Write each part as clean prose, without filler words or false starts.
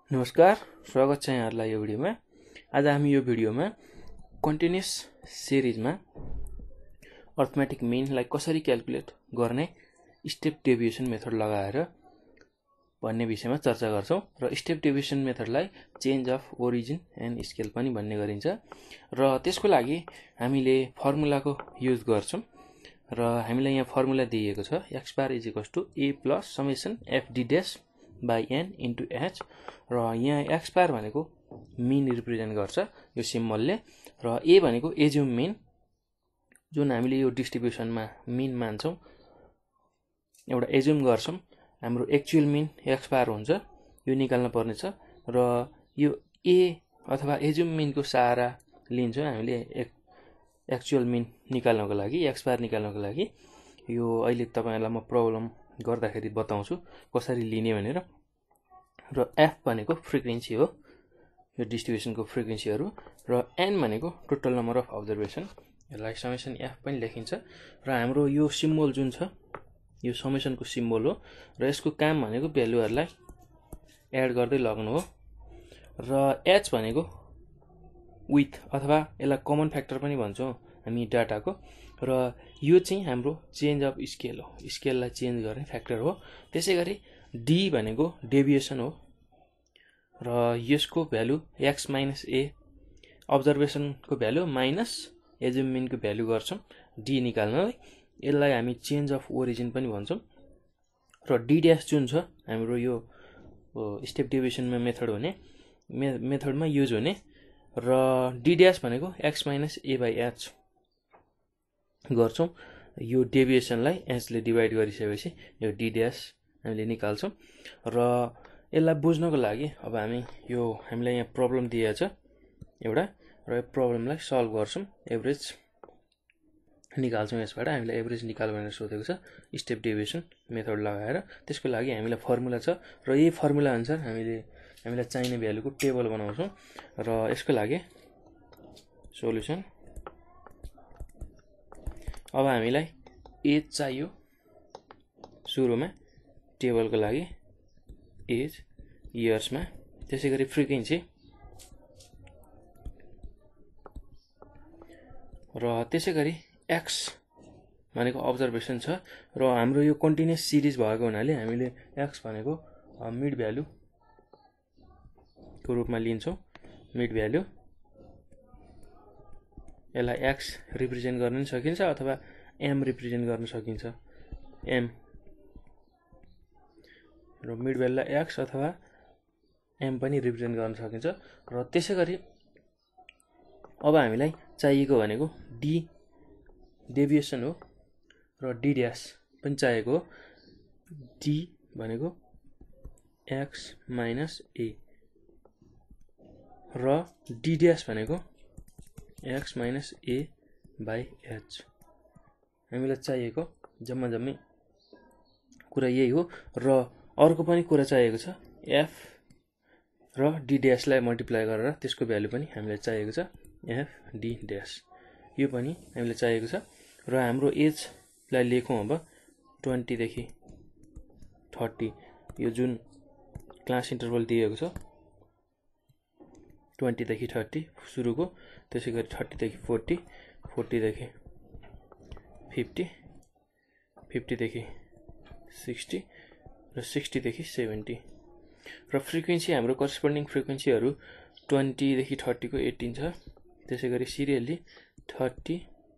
नमस्कार, स्वागत छ यहाँहरुलाई यो भिडियोमा। आज हामी यो भिडियोमा कन्टिन्युअस सिरिजमा अर्थमेटिक मीनलाई कसरी क्याल्कुलेट गर्ने स्टेप डेभिएसन मेथड लगाएर भन्ने विषयमा चर्चा गर्छौं र स्टेप डेभिएसन मेथडलाई change of origin and scale पनि भन्ने गरिन्छ र त्यसको लागि हामीले फर्मुलाको युज गर्छौं र हामीलाई यहाँ फर्मुला दिएको छ x bar = a + summation f d dash by n into h र यहाँ x bar भनेको मीन रिप्रेजेन्ट गर्छ यो सिम्बलले र a भनेको एज्युम मीन जुन हामीले यो डिस्ट्रिब्युसनमा मीन मान्छौं एउटा एज्युम गर्छौं हाम्रो एक्चुअल मीन x bar हुन्छ यो निकाल्न पर्ने छ र यो a अथवा एज्युम मीनको सहारा लिन्छौं हामीले एक्चुअल मीन निकाल्नको लागि x bar निकाल्नको लागि यो अहिले तपाईहरुलाई म प्रब्लम गर्दाखेरि बताउँछु कसरी लिने भनेर र f भनेको फ्रिक्वेन्सी हो यो डिस्ट्रिब्युसनको फ्रिक्वेन्सीहरु र n भनेको टोटल नम्बर अफ अब्जर्भेसन यसलाई समेसन f पनि लेखिन्छ र हाम्रो यो सिम्बल जुन छ यो समेसनको सिम्बल हो र यसको काम भनेको भ्यालुहरुलाई एड गर्दै लग्नु हो र h भनेको विथ अथवा यसलाई कमन फ्याक्टर पनि भन्छौं हामी डाटाको र यो चाहिँ हाम्रो चेन्ज अफ स्केल हो स्केललाई चेन्ज गर्ने फ्याक्टर हो त्यसैगरी d भनेको डेभिएसन हो र यसको भ्यालु x - a अब्जर्भेसनको भ्यालु माइनस एज्युम मीनको भ्यालु गर्छौं d निकाल्नलाई यसलाई हामी चेन्ज अफ ओरिजिन पनि भन्छौं र d ड्याश जुन छ हाम्रो यो स्टेप डेभिएसनमा मेथड हुने मेथडमा युज हुने र d ड्याश भनेको x - a/h गर्छौं यो डेभिएसनलाई h ले डिवाइड गरिसकेपछि यो d ड्याश हामीले निकाल्छौं र यसलाई बुझ्नको लागि अब हामीलाई यहाँ प्रब्लम दिएको छ एउटा र यो प्रब्लमलाई सल्भ गर्छौं एभरेज निकाल्छौं यसबाट हामीलाई एभरेज निकाल भनेर सोधेको छ स्टेप डेभिएसन मेथड लगाएर त्यसको लागि हामीलाई फर्मुला छ र यही फर्मुला अनुसार हामीलाई चाहिने भ्यालुको टेबल बनाउँछौं र यसको लागि सोलुसन अब हामीलाई एज चाहियो सुरुमा टेबलको लागि एज इयर्समा त्यसैगरी फ्रिक्वेन्सी र त्यसैगरी x भनेको अब्जर्भेसन छ र हाम्रो यो कन्टिन्युअस सिरिज भएको हुनाले हामीले x भनेको मिड भ्यालु को रूपमा लिन्छौं मिड भ्यालु यसलाई x रिप्रेजेन्ट गर्न सकिन्छ अथवा m रिप्रेजेन्ट गर्न सकिन्छ m र मिड भ्यालुलाई x अथवा m पनि रिप्रेजेन्ट गर्न सकिन्छ र त्यसैगरी अब हामीलाई चाहिएको भनेको d डेभिएसन हो र d ड्याश पनि चाहिएको हो d भनेको x - a र d ड्याश भनेको x - a/h हामीलाई चाहिएको जम्मै कुरा यही हो र अर्को पनि कुरा चाहिएको छ f र d ड्याशलाई मल्टिप्लाई गरेर त्यसको भ्यालु पनि हामीलाई चाहिएको छ f d ड्याश यो पनि हामीलाई चाहिएको छ र हाम्रो एज लाई लेखौं अब 20 देखि 30 यो जुन क्लास इन्टरभल दिएको छ 20 देखि 30 सुरुको त्यसैगरी 30 देखि 40 40 देखि 50 50 देखि 60 र 60 देखि 70 र फ्रिक्वेन्सी हाम्रो करेस्पोन्डिङ फ्रिक्वेन्सीहरु 20 देखि 30 को 18 छ त्यसैगरी सिरियली 30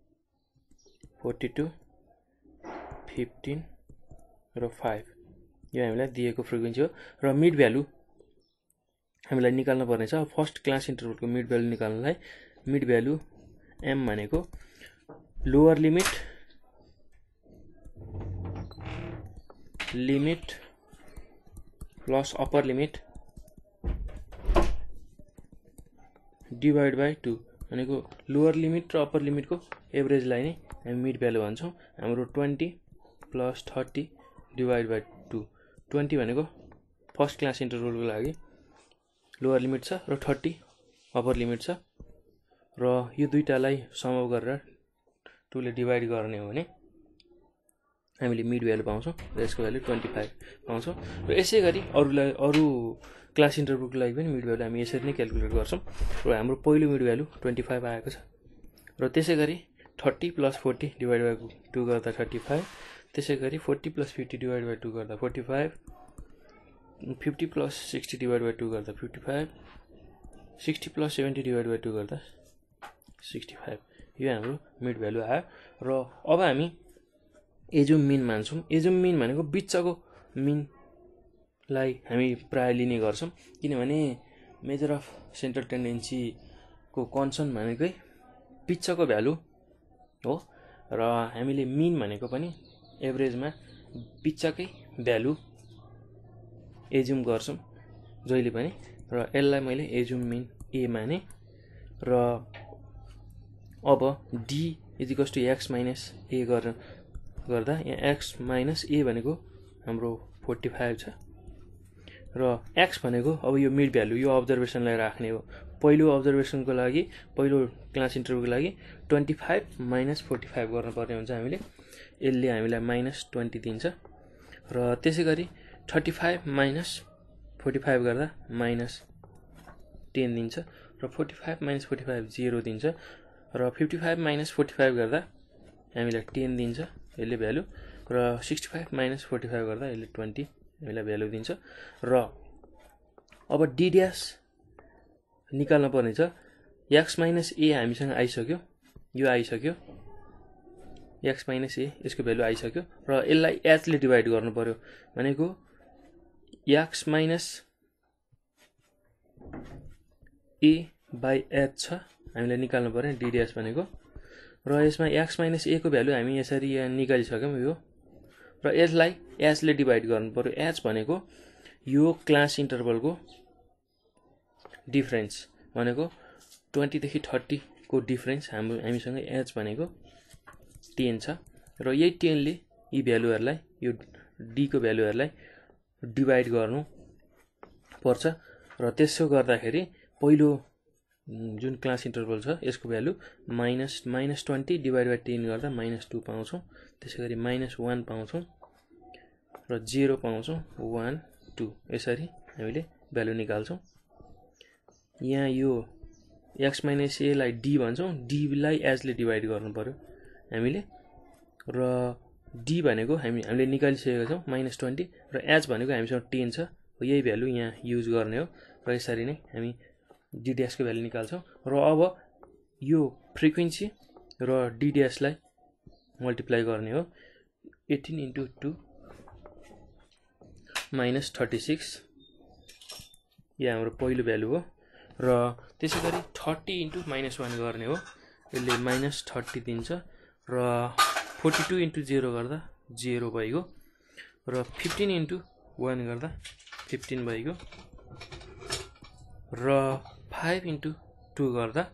42 15 र 5 यो हामीलाई दिएको फ्रिक्वेन्सी हो र मिड भ्यालु हामीलाई निकाल्न पर्ने छ फर्स्ट क्लास इन्टरभलको मिड भ्यालु निकाल्नलाई मिड भ्यालु m भनेको lower limit plus upper limit divide by 2 भनेको लोअर लिमिट र अप्पर लिमिटको एभरेजलाई नै हामी मिड भ्यालु भन्छौं हाम्रो 20 प्लस 30 डिवाइड बाइ 2 20 भनेको फर्स्ट क्लास इन्टरभलको लागि लोअर लिमिट छ र 30 अप्पर लिमिट छ र यो दुईटालाई सम अप गरेर 2 ले डिवाइड गर्ने हो भने हामीले मिड भ्यालु पाउँछौं र यसको भ्यालु 25 पाउँछौं र यसैगरी अरु क्लास इन्टरभलको लागि पनि मिड भ्यालु हामी यसरी नै क्याल्कुलेट गर्छौँ र हाम्रो पहिलो मिड भ्यालु 25 आएको छ र त्यसै गरी 30 + 40 डिभाइड बाइ 2 गर्दा 35 त्यसै गरी 40 + 50 डिभाइड बाइ 2 गर्दा 45 50 + 60 डिभाइड बाइ 2 गर्दा 55 60 + 70 डिभाइड बाइ 2 गर्दा 65 यो हाम्रो मिड भ्यालु आयो र अब हामी एजुम मिन मान्छौँ एजुम मिन भनेको बिचको मिनलाई हामी प्राय लिने गर्छौँ किनभने मेजर अफ सेन्ट्रल टेन्डेन्सीको कन्सर्न भनेकै बिचको भ्यालु हो र हामीले मिन भनेको पनि एभरेजमा बिचकै भ्यालु एजुम गर्छौँ जहिले पनि र यसलाई मैले एजुम मिन ए माने र अब डी = x - a गर्दा यहाँ x - a भनेको हाम्रो 45 छ र x भनेको अब यो मिड भ्यालु यो अब्जर्भेसनलाई राख्ने हो पहिलो अब्जर्भेसनको लागि पहिलो क्लास इन्टरभलको लागि 25 - 45 गर्नुपर्ने हुन्छ हामीले यसले हामीलाई -20 दिन्छ र त्यसै गरी 35 - 45 गर्दा -10 दिन्छ र 45 - 45 0 दिन्छ र 55 - 45 गर्दा हामीलाई 10 दिन्छ यसले भ्यालु र 65 - 45 गर्दा यसले 20 हामीलाई भ्यालु दिन्छ र अब डी ड्यास निकाल्न पर्ने छ x - a हामीसँग आइसक्यो यो आइसक्यो x - a यसको भ्यालु आइसक्यो र यसलाई h ले डिभाइड गर्नु पर्यो भनेको x - a/h छ हामीलाई निकाल्नु पर्यो डी ड्यास भनेको र यसमा x - a को भ्यालु हामी यसरी यहाँ निकालिसक्यौँ यो र यसलाई h ले डिभाइड गर्नु पर्यो h भनेको यो क्लास इन्टरभलको डिफरेन्स भनेको 20 देखि 30 को डिफरेन्स हामीसँग h भनेको 10 छ र यही 10 ले यी भ्यालुहरुलाई यो d को भ्यालुहरुलाई डिभाइड गर्नु पर्छ र त्यसो गर्दाखेरि पहिलो जुन क्लास इन्टरभल छ यसको भ्यालु -20 डिभाइड बाइ 10 गर्दा -2 पाउँछौं त्यसैगरी -1 पाउँछौं र 0 पाउँछौं 1 2 यसरी हामीले भ्यालु निकाल्छौं यहाँ यो x - a लाई d भन्छौं d लाई h ले डिभाइड गर्नु पर्यो हामीले र d भनेको हामीले निकालिसकेका छौं -20 र h भनेको हामीसँग 10 छ यही भ्यालु यहाँ युज गर्ने हो र यसरी नै हामी d ड्याश को भ्यालु निकाल्छौं र अब यो फ्रिक्वेन्सी र d ड्याश लाई मल्टिप्लाई गर्ने हो 18 * 2 -36 यो हाम्रो पहिलो भ्यालु हो र त्यसैगरी 30 * -1 गर्ने हो यसले -30 दिन्छ र 42 * 0 गर्दा 0 भइगयो र 15 * 1 गर्दा 15 भइगयो र 5 * 2 गर्दा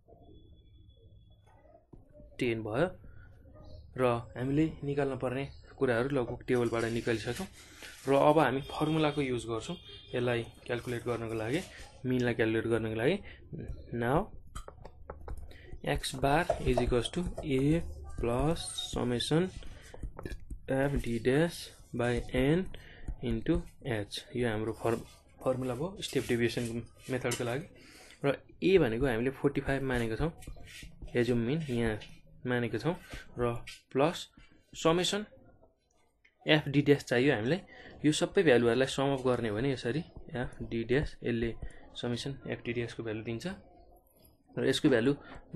10 भयो र हामीले निकाल्न पर्ने कुराहरु लगभग टेबलबाट निकालिसक्यौं र अब हामी फर्मुलाको युज गर्छौं यसलाई क्याल्कुलेट गर्नको लागि मिनलाई क्याल्कुलेट गर्नको लागि now x bar = a plus summation f d dash by n into h यो हाम्रो फर्मुला भयो स्टेप डेभिएसन मेथडको लागि र a भनेको हामीले 45 मानेको छौं एजुम मिन यहाँ मानेको छौं र plus summation f d dash चाहियो हामीलाई यो सबै भ्यालुहरुलाई सम अप गर्ने हो भने यसरी f d dash यसले समेसन f d dash को भ्यालु दिन्छ र यसको भ्यालु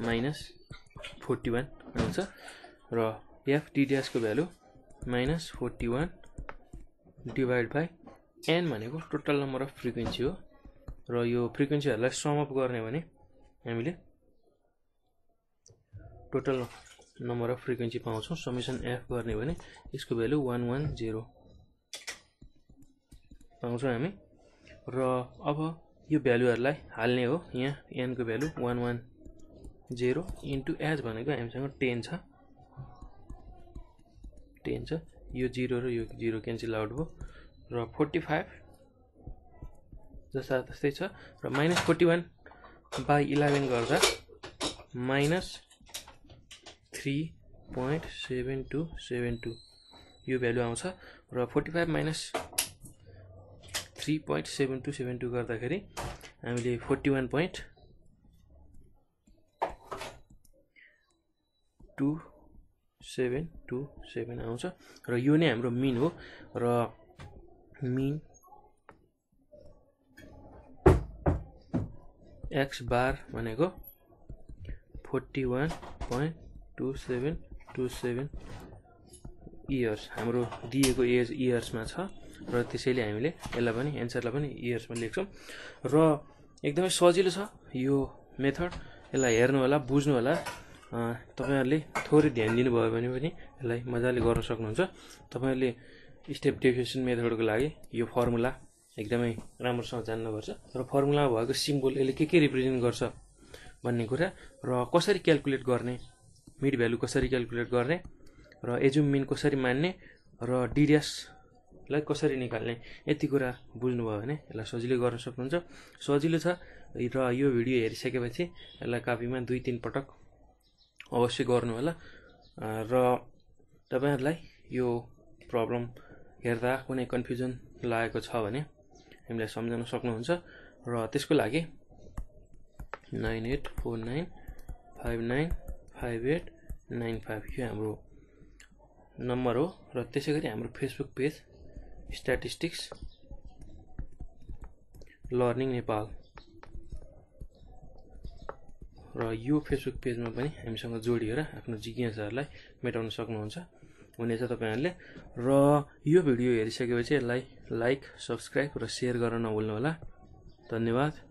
-41 आउँछ र f d dash को भ्यालु -41 डिभाइड बाइ n भनेको टोटल नम्बर अफ फ्रिक्वेन्सी हो र यो फ्रिक्वेन्सीहरुलाई सम अप गर्ने भने हामीले टोटल नम्बर अफ फ्रिक्वेन्सी पाउँछौं समेसन f गर्ने भने यसको भ्यालु 110 पाउँछौं हामी र अब यो भ्यालुहरुलाई हाल्ने हो यहाँ n को भ्यालु 110 इन्टु h भनेको हामीसँग 10 छ यो 0 र यो 0 क्यान्सल आउट भयो र 45 जस्ता त्यस्तै छ र -41 बाइ 11 गर्दा -3.7272 यो भ्यालु आउँछ र 45 - 3.7272 गर्दाखेरि हामीले 41.2727 आउँछ र यो नै हाम्रो मिन हो र मिन x बार भनेको 41.2727 इयर्स हाम्रो दिएको एज इयर्समा छ र त्यसैले हामीले यसलाई पनि एन्सरलाई पनि इयर्समा लेख्छौँ र एकदमै सजिलो छ यो मेथड यसलाई हेर्नु होला बुझ्नु होला तपाईहरुले थोरै ध्यान दिनुभयो भने पनि यसलाई मजाले गर्न सक्नुहुन्छ तपाईहरुले स्टेप डेभिएसन मेथडको लागि यो फर्मुला एकदमै राम्रोसँग जान्नुपर्छ र फर्मुलामा भएको सिम्बल यसले के रिप्रेजेन्ट गर्छ भन्ने कुरा र कसरी क्याल्कुलेट गर्ने मिड भ्यालु कसरी क्याल्कुलेट गर्ने र एजुम मिन कसरी मान्ने र डिड्यासलाई कसरी निकाल्ने यति कुरा बुझ्नुभयो भने यसलाई सजिलै गर्न सक्नुहुन्छ सजिलो छ र यो भिडियो हेरिसकेपछि यसलाई कपीमा 2-3 पटक अवश्य गर्नु होला र तपाईहरुलाई यो प्रब्लम हेर्दा कुनै कन्फ्युजन लागेको छ भने हामीलाई सम्झाउन सक्नुहुन्छ र त्यसको लागि 9849595895 यो हाम्रो नम्बर हो र त्यसैगरी हाम्रो Facebook page statistics learning Nepal र यो फेसबुक पेजमा पनि हामीसँग जोडिएर आफ्नो जिज्ञासाहरूलाई मेटाउन सक्नुहुन्छ हुनेछ तपाईहरुले र यो भिडियो हेरिसकेपछि यसलाई लाइक सब्स्क्राइब र शेयर गर्न नभुल्नु होला धन्यवाद।